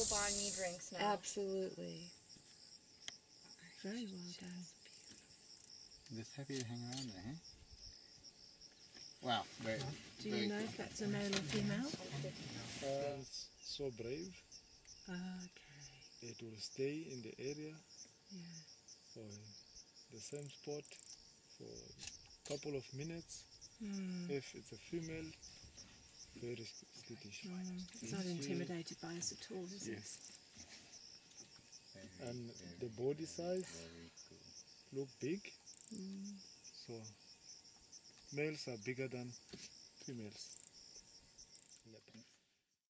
will buy me drinks now. Absolutely. Very well done. Just happy to hang around there, huh? Wow. Do you know if that's a male or female? It's so brave. Okay. It will stay in the area Yeah. or the same spot for a couple of minutes. If it's a female, very skittish. It's not intimidated by us at all, is it? Yes. And the body size look big. So males are bigger than females.